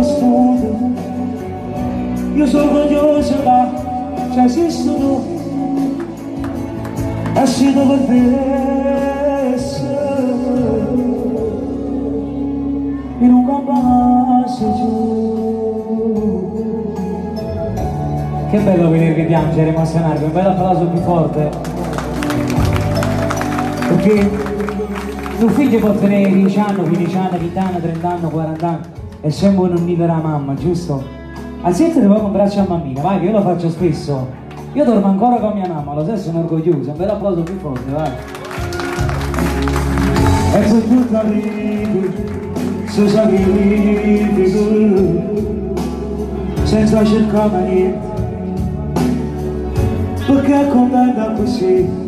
studio, io sono orgoglioso ma ci esisto tu, e se tu potessi in un compagno giù. Che bello vedere che piangere, emozionarvi, un bel applauso più forte, perché tuo figlio può tenere 10 anni, 15 anni, 20 anni, 30 anni, 40 anni e sempre non vive la mamma, giusto? Anziché ti un braccio a mammina, vai che io lo faccio spesso, io dormo ancora con mia mamma, lo sai, sono orgoglioso, un bel applauso più forte, vai. E per tutta la vita si sacrifica senza cercare niente, perché è contenta così.